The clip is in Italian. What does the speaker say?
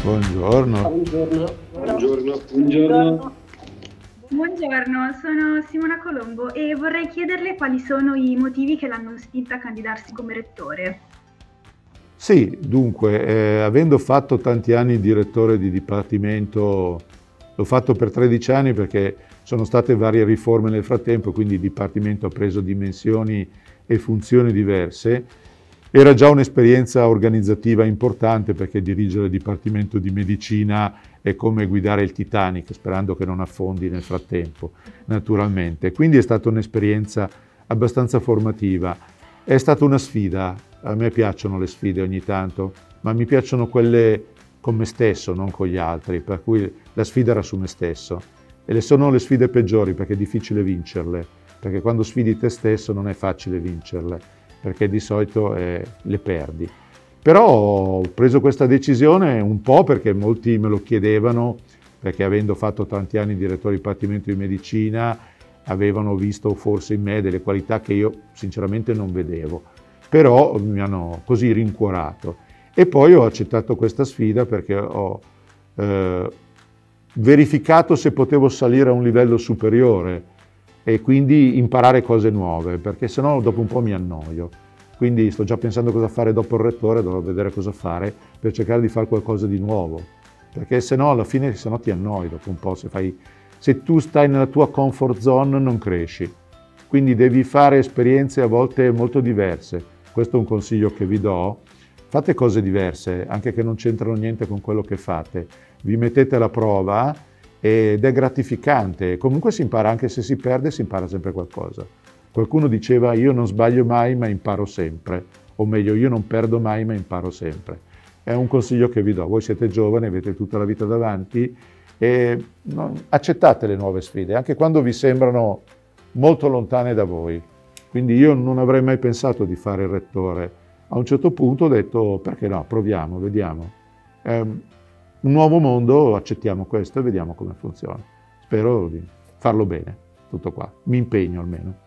Buongiorno. Buongiorno. Buongiorno, buongiorno. Buongiorno, sono Simona Colombo e vorrei chiederle quali sono i motivi che l'hanno spinta a candidarsi come rettore. Sì, dunque, avendo fatto tanti anni direttore di dipartimento, l'ho fatto per 13 anni perché sono state varie riforme nel frattempo, quindi il dipartimento ha preso dimensioni e funzioni diverse. Era già un'esperienza organizzativa importante perché dirigere il dipartimento di medicina è come guidare il Titanic, sperando che non affondi nel frattempo, naturalmente. Quindi è stata un'esperienza abbastanza formativa. È stata una sfida. A me piacciono le sfide ogni tanto, ma mi piacciono quelle con me stesso, non con gli altri, per cui la sfida era su me stesso. E sono le sfide peggiori perché è difficile vincerle, perché quando sfidi te stesso non è facile vincerle, perché di solito le perdi. Però ho preso questa decisione un po' perché molti me lo chiedevano, perché avendo fatto tanti anni direttore dipartimento di medicina, avevano visto forse in me delle qualità che io sinceramente non vedevo. Però mi hanno così rincuorato. E poi ho accettato questa sfida perché ho verificato se potevo salire a un livello superiore e quindi imparare cose nuove, perché sennò dopo un po' mi annoio. Quindi sto già pensando cosa fare dopo il rettore, dovrò vedere cosa fare per cercare di fare qualcosa di nuovo, perché sennò alla fine ti annoi dopo un po', se tu stai nella tua comfort zone non cresci. Quindi devi fare esperienze a volte molto diverse. Questo è un consiglio che vi do. Fate cose diverse, anche che non c'entrano niente con quello che fate. Vi mettete alla prova ed è gratificante. Comunque si impara, anche se si perde, si impara sempre qualcosa. Qualcuno diceva io non sbaglio mai ma imparo sempre, o meglio io non perdo mai ma imparo sempre. È un consiglio che vi do. Voi siete giovani, avete tutta la vita davanti e accettate le nuove sfide, anche quando vi sembrano molto lontane da voi. Quindi io non avrei mai pensato di fare il rettore. A un certo punto ho detto perché no, proviamo, vediamo. È un nuovo mondo, accettiamo questo e vediamo come funziona. Spero di farlo bene, tutto qua. Mi impegno almeno.